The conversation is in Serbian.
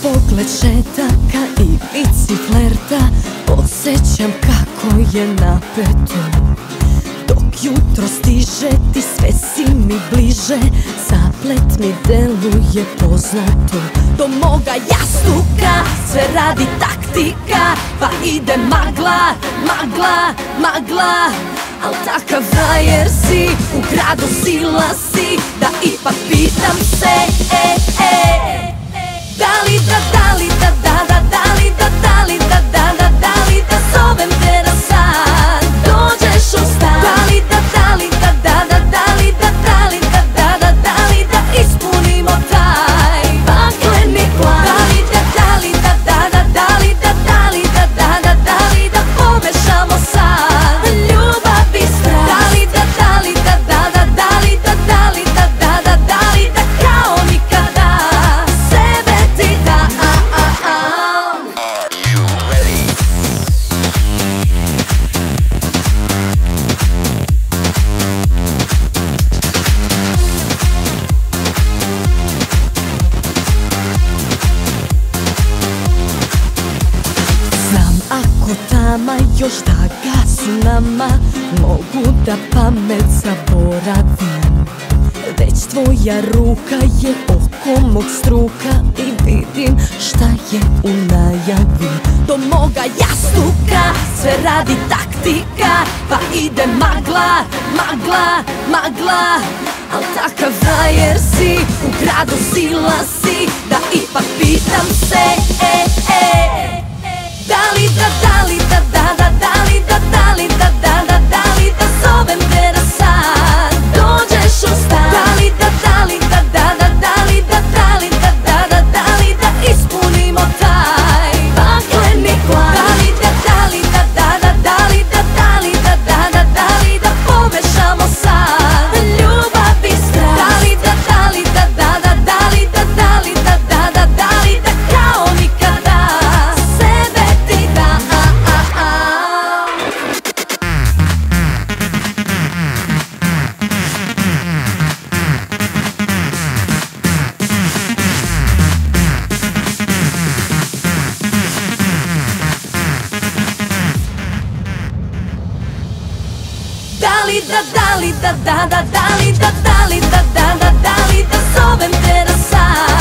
pogled šetaka i biciklerta, podsjećam kako je napeto. Dok jutro stiže, ti sve si mi bliže, zaplet mi deluje poznato. Do moga jastuka sve radi taktika, pa ide magla, magla, magla. Al takav frajer si, u gradu sila si, da ipak pitam se, da li da, da li da, da li da, da li da, da li da zovem te na sad, dođeš u stan. Da li da, da li da, da li da, da li da, da li da ispunimo taj pakleni plan. Da li da, da li da, da li da, da li da, da li da pomešamo sad ljubav i strah. Da li da, da li da, da li da, da li da kao nikada sebe ti dam. Znam ako tama još da gasu nama, mogu da pamet zaboravim. Već tvoja ruka je oko mog struka i vidim šta je u najavi. Do moga jastuka sve radi taktika, pa ide magla, magla, magla. Al takav frajer si, u gradu sila si, da ipak pitam se, da li da, da li da, da li da, da li da, da li da zovem te na sad, dođeš u stan. Da li da, da li da, da li da, da li da ispunimo taj pakleni plan. Da li da, da li da, da li da pomešamo sad ljubav i strah. Da li da, da li da, da li da kao nikada sebe ti dam. Da li da, da li da, da li da, da li da zovem te na sad.